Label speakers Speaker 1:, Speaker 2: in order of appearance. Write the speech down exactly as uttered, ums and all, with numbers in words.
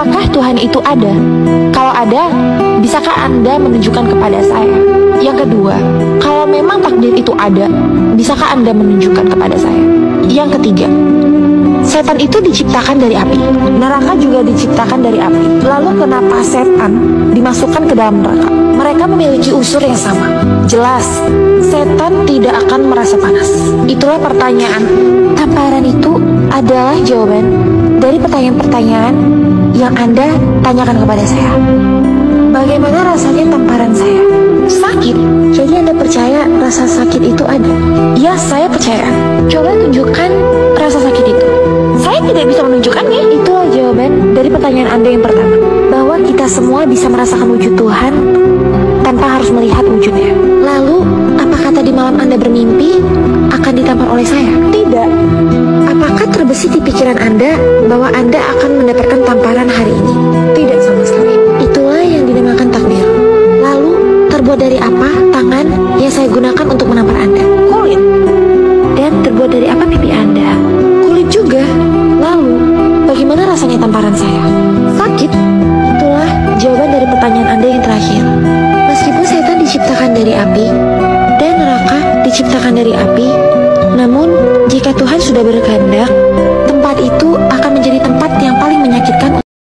Speaker 1: apakah Tuhan itu ada? Kalau ada, bisakah Anda menunjukkan kepada saya? Yang kedua, kalau memang takdir itu ada, bisakah Anda menunjukkan kepada saya? Yang ketiga, setan itu diciptakan dari api, neraka juga diciptakan dari api. Lalu kenapa setan dimasukkan ke dalam neraka? Mereka memiliki unsur yang sama. Jelas, setan tidak akan merasa panas. Itulah pertanyaan. Tamparan itu adalah jawaban dari pertanyaan-pertanyaan yang Anda tanyakan kepada saya. Bagaimana rasanya tamparan saya? Sakit. Jadi Anda percaya rasa sakit itu ada? Ya, saya percaya. Coba tunjukkan rasa sakit itu. Saya tidak bisa menunjukkannya. Itulah jawaban dari pertanyaan Anda yang pertama, bahwa kita semua bisa merasakan wujud Tuhan tanpa harus melihat wujudnya. Lalu, apakah tadi malam Anda bermimpi akan ditampar oleh saya? Tidak. Apakah terbesit di pikiran Anda bahwa Anda akan mendapatkan tamparan hari ini? Tidak sama sekali. Itulah yang dinamakan takdir. Lalu, terbuat dari apa tangan yang saya gunakan untuk menampar Anda? Kulit. Dan terbuat dari apa pipi Anda? Kulit juga. Lalu, bagaimana rasanya tamparan saya? Sakit. Itulah jawaban dari pertanyaan Anda yang terakhir. Meskipun setan diciptakan dari api dan neraka diciptakan dari api, namun jika Tuhan sudah berkehendak, tempat itu